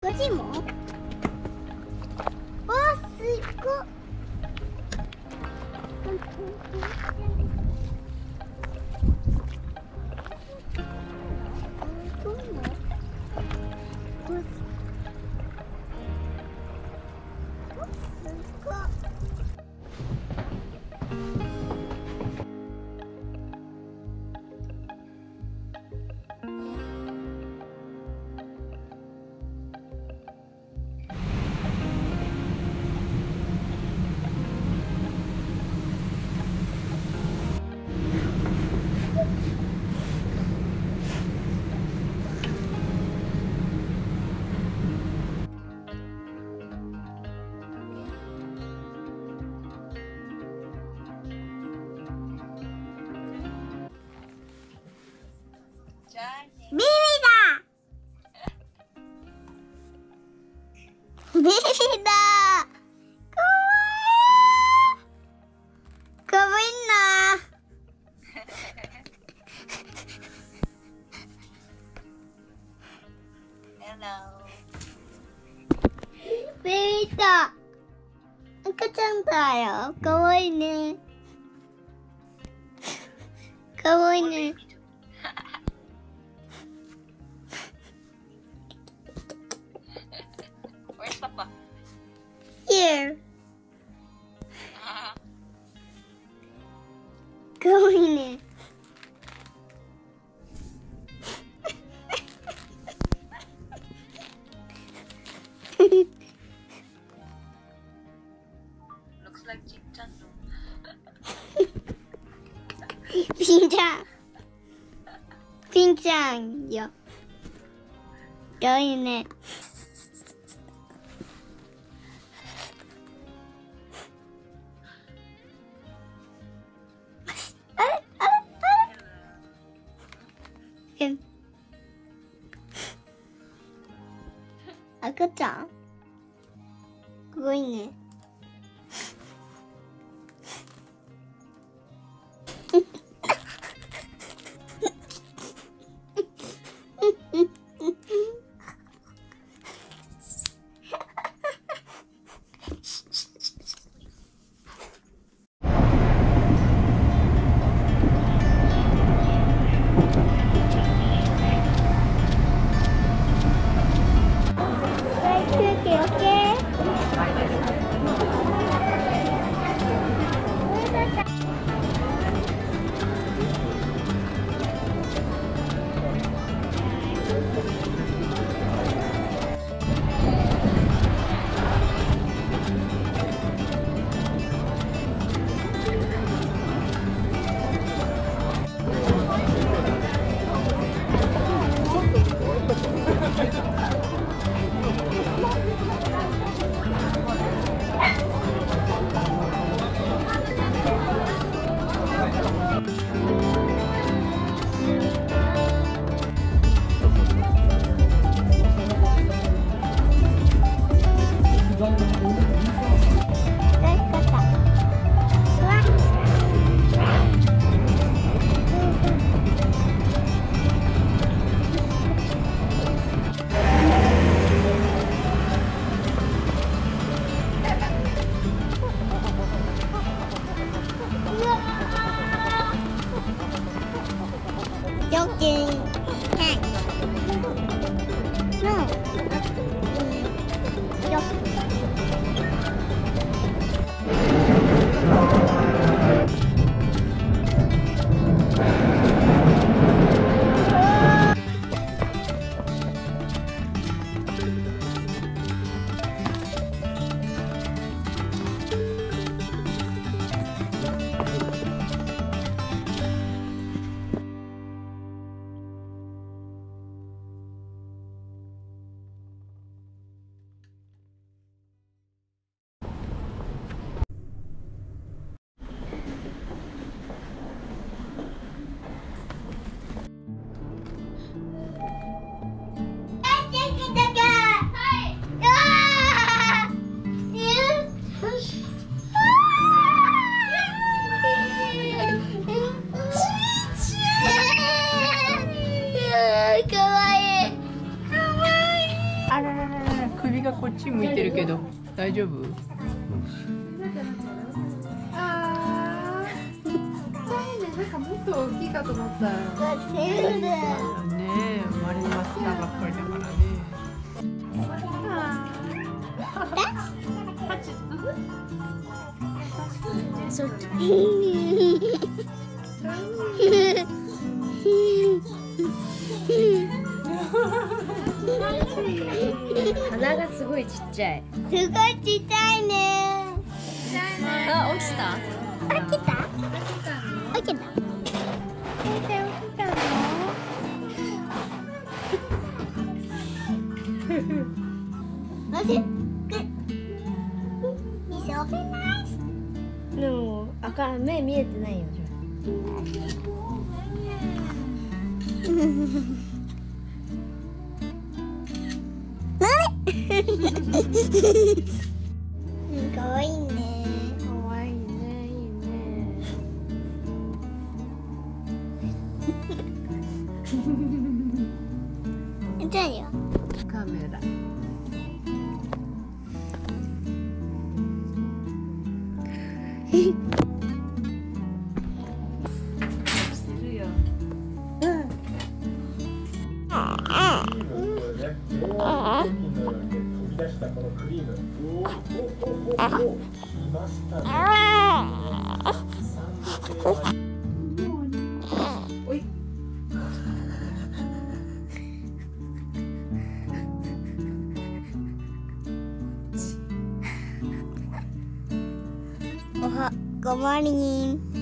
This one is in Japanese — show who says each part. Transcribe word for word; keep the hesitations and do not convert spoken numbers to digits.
Speaker 1: こっちも。お、すごっ。ビビだ。ビビだ。かわいい。かわいいな。ビビだ。赤ちゃんだよ。かわいいね。かわいいね。
Speaker 2: Where's Papa?
Speaker 1: Here. かわいいね。
Speaker 2: Looks like Chinchan.
Speaker 1: ピンちゃん。ピンちゃんよ。かわいいね。あれあれあれ。赤ちゃん。すごいね。
Speaker 3: 首がこっち向いてるけど大丈夫？ああ、ちっちゃいね。なんかもっと大きいかと思った。ねえ、生まれましたばっかりだからね。
Speaker 1: そっち。
Speaker 4: 鼻がすごいちっちゃい。
Speaker 1: すごいちっちゃいね。
Speaker 4: あ、落ちた？
Speaker 1: 起きた？起きた？起きた？起きたの？起きた？It's open eyes.
Speaker 4: でも、あかん、目見えてないよ。
Speaker 1: かわいいね。
Speaker 4: かわいいね、いいね。
Speaker 1: じゃあよ。
Speaker 3: カメラ。
Speaker 4: するよ。おい。
Speaker 1: おは、ごモーニング。